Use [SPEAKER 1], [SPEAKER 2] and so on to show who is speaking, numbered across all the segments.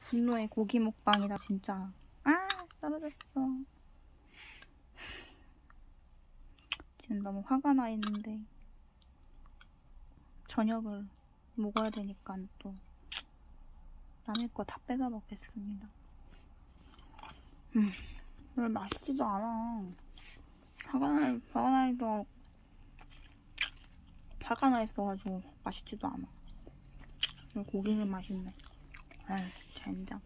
[SPEAKER 1] 분노의 고기 먹방이다 진짜. 아 떨어졌어. 지금 너무 화가 나 있는데 저녁을 먹어야 되니까 또 남의 거 다 뺏어 먹겠습니다. 왜 맛있지도 않아. 화가 나 있어가지고 맛있지도 않아. 고기는 맛있네. 아유 젠장.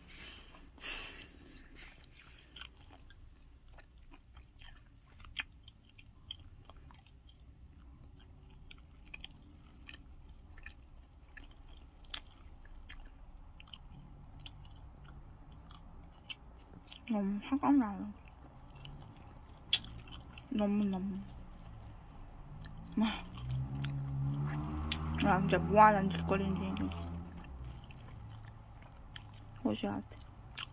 [SPEAKER 1] 너무 화가 나요. 너무너무. 나 진짜 뭐하는 짓거리인지 보셔야 돼.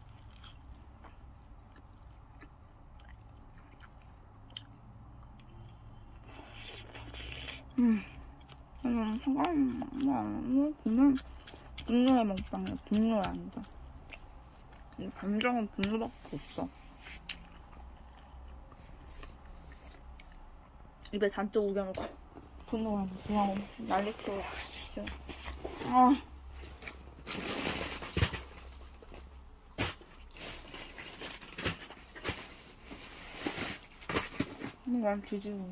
[SPEAKER 1] 화가 나. 분노의 먹방이야. 분노라니까. 감정은 분노밖에 없어. 입에 잔뜩 우겨놓고 분노가 그냥 난리치고 진짜. 난 뒤지고.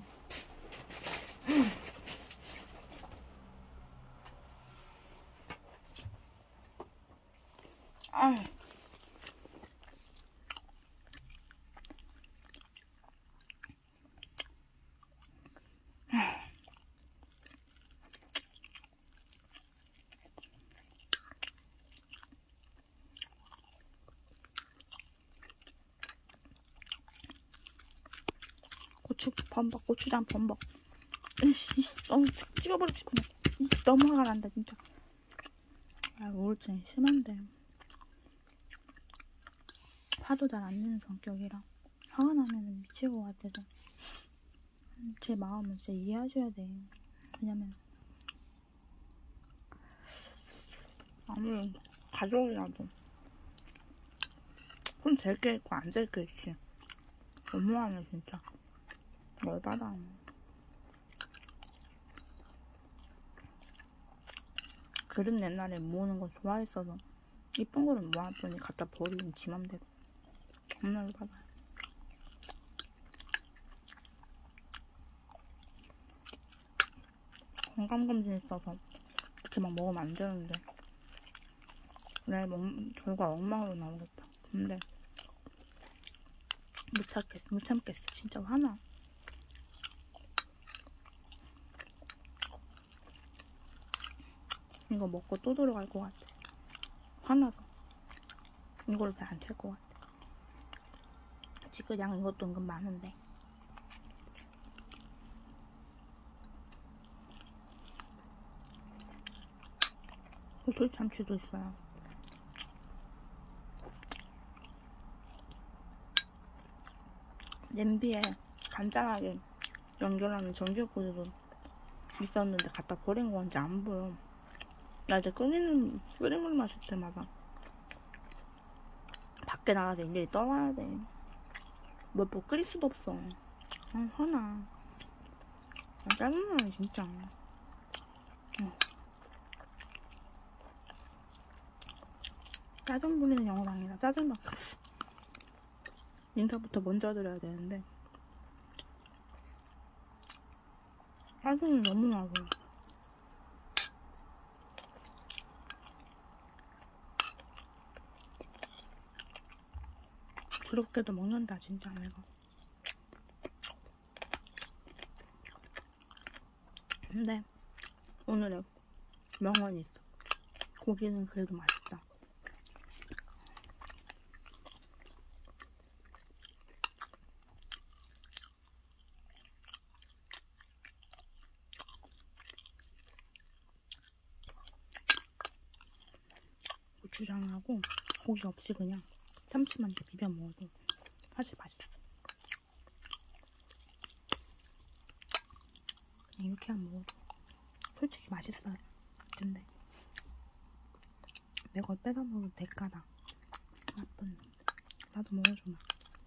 [SPEAKER 1] 고추장 범벅. 너무 찍어버리고 싶네. 너무 화가 난다 진짜. 우울증이 심한데 화도 잘 안 내는 성격이라 화가 나면 미칠 것 같아서 제 마음을 진짜 이해하셔야 돼. 왜냐면 아무리 가족이라도 손 잴 게 있고 안 잴 게 있지. 너무하네 진짜. 열받아. 그릇 옛날에 모으는 거 좋아했어서 이쁜 거는 모았더니 갖다 버리면 지 맘대로. 겁나 열받아. 건강검진 있어서 그렇게 막 먹으면 안 되는데 내 결과 엉망으로 나오겠다. 근데 못 참겠어. 진짜 화나. 이거 먹고 또 들어갈 것 같아. 화나서 이걸 왜 안 찰 것 같아. 지금 양 이것도 은근 많은데. 고슬 참치도 있어요. 냄비에 간단하게 연결하는 전기코드도 있었는데 갖다 버린 건지 안 보여. 나 이제 끓인 물 마실 때마다 밖에 나가서 일일이 떠와야 돼. 뭐 끓일 수도 없어. 화나. 짜증나네 진짜. 짜증 부리는 영어가 아니라 짜증밖에 없어. 인사부터 먼저 드려야 되는데 짜증이 너무 나고. 그렇게도 먹는다 진짜 내가. 근데 오늘의 명언이 있어. 고기는 그래도 맛있다. 고추장하고 고기 없이 그냥 참치만 비벼 먹어도 사실 맛있어. 이렇게 안 먹어도 솔직히 맛있어요. 근데 내 걸 뺏어먹은 대가다. 나쁜 놈. 나도 먹어주마.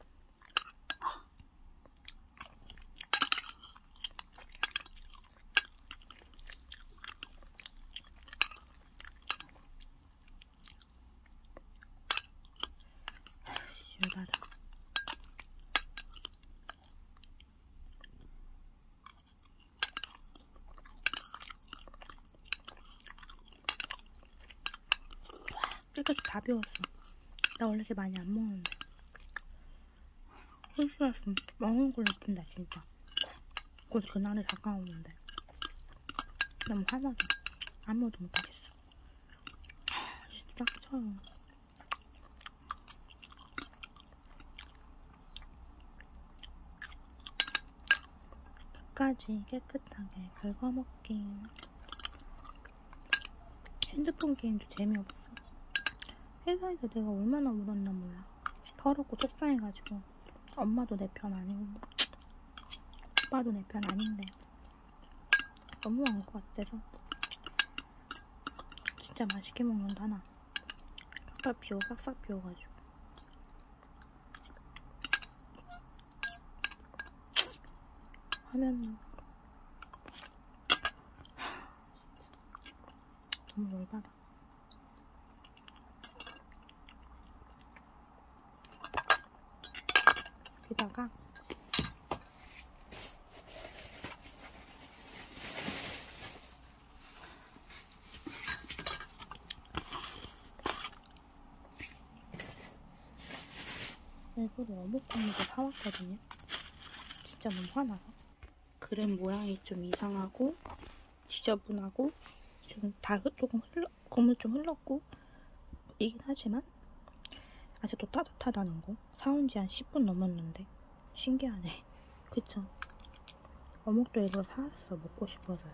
[SPEAKER 1] 열받아. 깨끗이 다 비웠어. 나 원래 이렇게 많이 안 먹는데. 홀수라서 먹는 걸로 푼다 진짜. 곧 그날이 다가오는데 너무 화나서 아무것도 못하겠어. 진짜 빡쳐요. 끝까지 깨끗하게 긁어먹기. 핸드폰 게임도 재미없어. 회사에서 내가 얼마나 울었나 몰라. 더럽고 속상해가지고. 엄마도 내 편 아니고 오빠도 내 편 아닌데 너무한 것 같아서 진짜 맛있게 먹는다 나. 싹싹 비워가지고 하면 진짜 너무 열받아. 여기다가 일부러 어묵국물도 사왔거든요. 진짜 너무 화나서. 그램 모양이 좀 이상하고 지저분하고 지금 다 조금 국물 좀 흘렀고 이긴 하지만 아직도 따뜻하다는 거. 사온 지 한 10분 넘었는데 신기하네. 그쵸? 어묵도 일부러 사왔어. 먹고 싶어서요.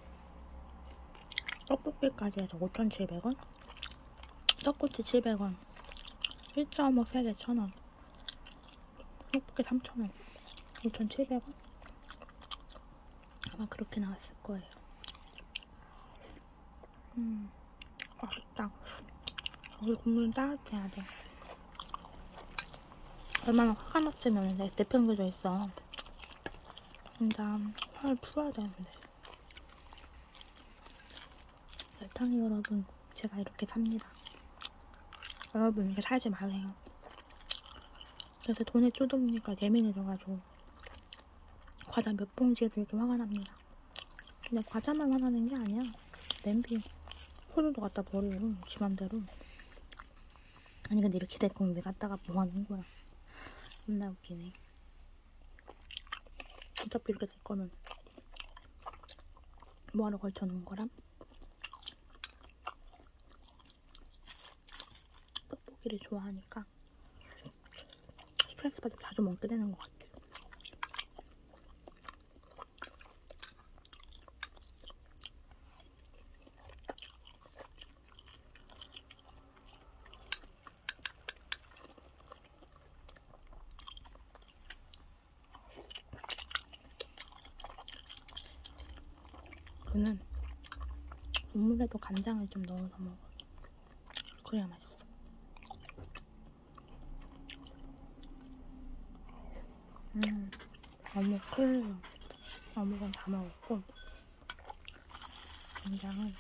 [SPEAKER 1] 떡볶이까지 해서 5,700원? 떡꼬치 700원 1차 어묵 3개 1,000원 떡볶이 3,000원 5,700원? 아마 그렇게 나왔을 거예요. 맛있다. 여기 국물은 따뜻해야 돼. 얼마나 화가 났으면 내팽겨져 있어. 진짜 화를 풀어야 되는데. 설탕이 여러분, 제가 이렇게 삽니다. 여러분 이렇게 살지 말래요. 그래서 돈에 쪼들리니까 예민해져가지고 과자 몇 봉지에도 이렇게 화가 납니다. 근데 과자만 화나는 게 아니야. 냄비 호루도 갖다 버리고 지 맘대로. 아니 근데 이렇게 될 건데 갖다가 뭐 하는 거야. 겁나 웃기네. 어차피 이렇게 될 거면 뭐하러 걸쳐놓은 거람? 떡볶이를 좋아하니까 스트레스 받을 때 자주 먹게 되는 것 같아. 저는 국물에도 간장을 좀 넣어서 먹어요. 그래야 맛있어. 어묵 클리어. 어묵은 다 먹었고 간장은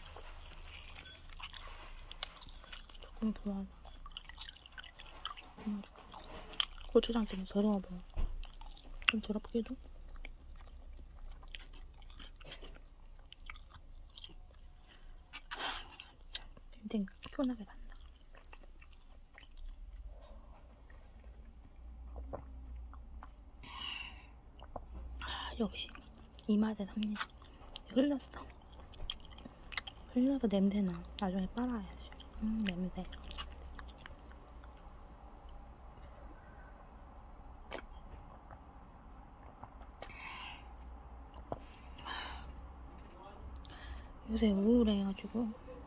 [SPEAKER 1] 조금 부어서 고추장 좀 더러워 보여. 좀 더럽기도. 굉장히 시원하게 난다. 역시 이 맛에 삽니다. 흘렸어. 흘려서 냄새나. 나중에 빨아야지. 냄새. 요새 우울해가지고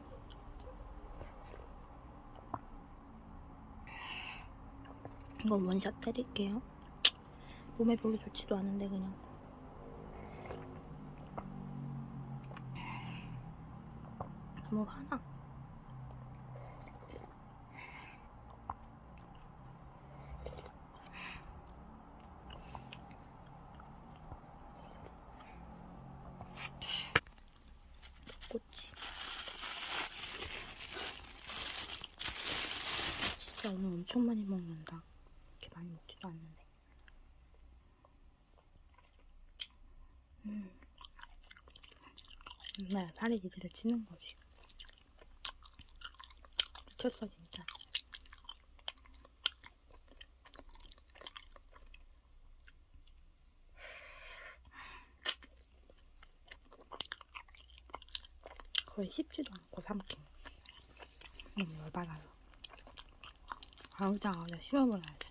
[SPEAKER 1] 이거 원샷 때릴게요. 몸에 별로 좋지도 않은데 그냥. 너무 화나. 꼬치. 진짜 오늘 엄청 많이 먹는다. 이렇게 많이 먹지도 않는데. 네, 살이 이렇게 찌는 거지. 미쳤어 진짜. 거의 씹지도 않고 삼킨. 너무 열받아요. 아우장아우장 씹어버려야지.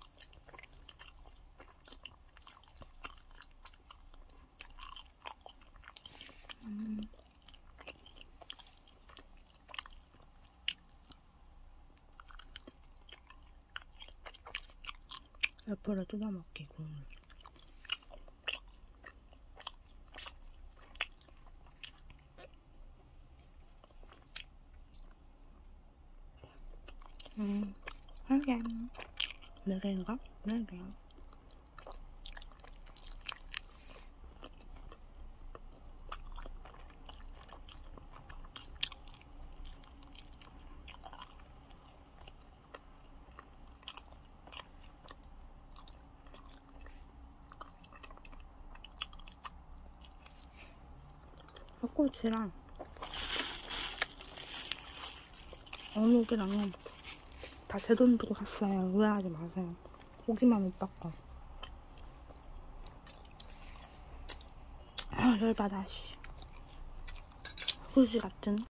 [SPEAKER 1] 옆으로 뜯어먹기 국물. 하게. 4개인가? 4개. 닭꼬치랑 어묵이랑은 다 제 돈 주고 샀어요. 오해하지 마세요. 고기만 못 바꿔. 아, 열받아, 씨. 그지 같은.